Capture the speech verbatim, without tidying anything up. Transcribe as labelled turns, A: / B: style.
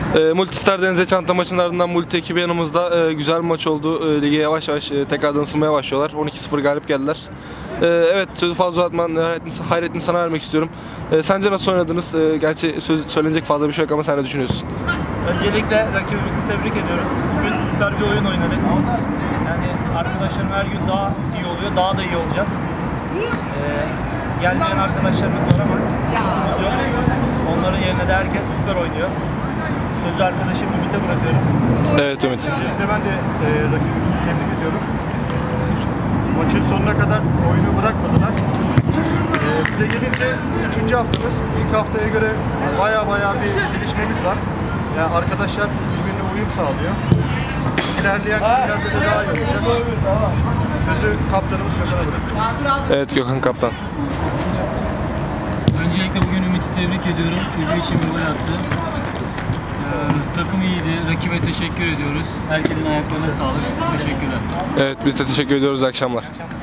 A: E, Multistar Denizli Çanta maçının ardından Multi ekibi yanımızda. E, güzel bir maç oldu. E, lige yavaş yavaş e, tekrardan ısınmaya başlıyorlar. on iki sıfır galip geldiler. E, evet, sözü fazla uzatmadan Hayrettin, Hayrettin sana vermek istiyorum. E, sence nasıl oynadınız? E, gerçi söz, söylenecek fazla bir şey yok ama sen ne düşünüyorsun?
B: Öncelikle rakibimizi tebrik ediyoruz. Bugün süper bir oyun oynadık. Yani arkadaşlarım her gün daha iyi oluyor, daha da iyi olacağız. Ee, gelmeyen arkadaşlarımız var ama sıkıntımız yok. Onların yerine de herkes süper oynuyor. Sözü arkadaşım Ümit'e bırakıyorum.
A: Evet Ümit.
C: Öncelikle ben de e, rakibimizi tebrik ediyorum. Maçın sonuna kadar oyunu bırakmadılar. E, bize gelince üçüncü haftamız. İlk haftaya göre baya baya bir gelişmemiz var. Yani arkadaşlar birbirine uyum sağlıyor. İlerleyen günlerde de daha iyi olacak. Sözü kaptanımız Gökhan'a bırakıyorum.
A: Evet Gökhan kaptan.
D: Öncelikle bugün Ümit'i tebrik ediyorum. Çocuğu için bir gol attı. Ee, takım iyiydi. Rakibe teşekkür ediyoruz. Herkesin ayaklarına sağlık. Teşekkürler.
A: Evet biz de teşekkür ediyoruz. İyi akşamlar.